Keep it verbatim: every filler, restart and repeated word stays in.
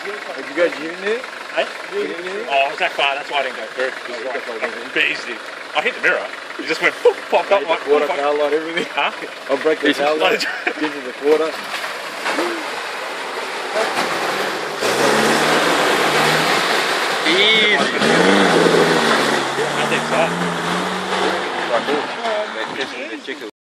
Did you go gym in there? Hey? Oh, it was that far, that's why I didn't go through. But easy. I hit the mirror, it just went poof, popped up like quarter tail light, everything. Huh? I'll break the tail light, into the quarter. Easy. I think so. Right, cool.